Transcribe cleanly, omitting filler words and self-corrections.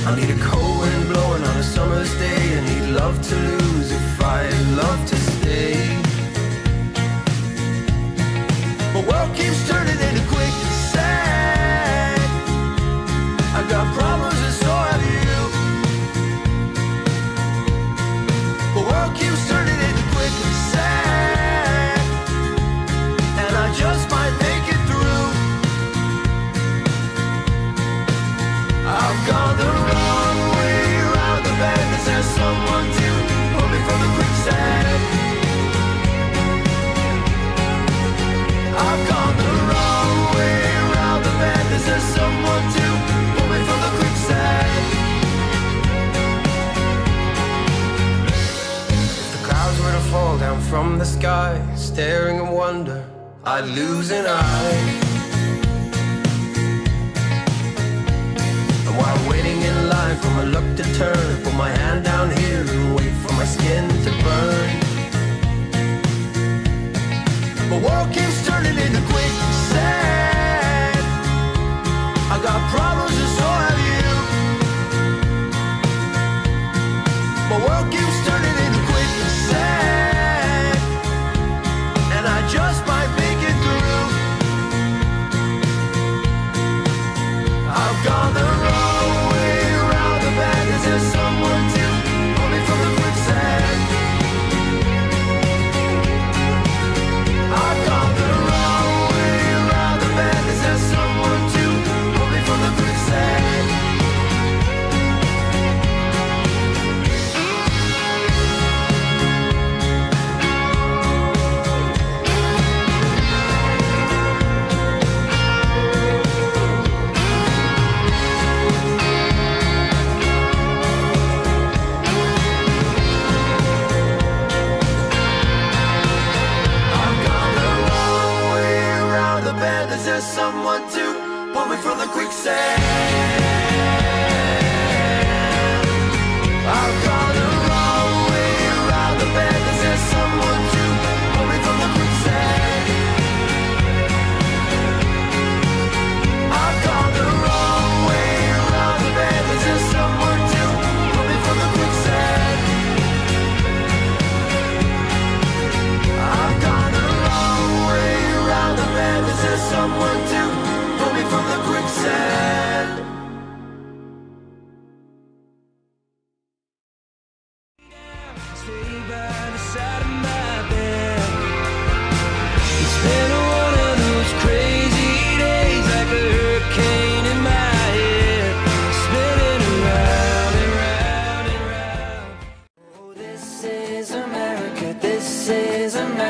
I need a cold wind blowing on a summer's day. I need love to lose if I'd love to stay. My world keeps turning into quicksand. I got problems and so have you. My world keeps turning into quicksand, and I just might make it through. I've gone the wrong way around the bend. Is there someone to pull me from the quicksand? I've gone the wrong way around the bend. Is there someone to pull me from the quicksand? If the clouds were to fall down from the sky, staring in wonder, I'd lose an eye. And while waiting in line for my luck to turn, put my hand down here and wait for my skin to burn. My world keeps turning into quicksand. I got problems and so have you. My world keeps turning into quicksand, and I just might make it through. I've gone the wrong way around the bend. Is there someone to pull me from the quicksand? I've gone the wrong way around the bend. Is there someone to pull me from the quicksand? Is there someone to pull me from the quicksand? I've gone the wrong way around the bend. Is there someone to pull me from the quicksand? I've gone the wrong way around the bend. Is there someone to pull me from the quicksand? I've gone the wrong way around the bend. Is there someone to pull me from the quicksand? Stay by the side of my bed. It's been one of those crazy days, like a hurricane in my head, spinning around and round and round. Oh, this is America, this is America.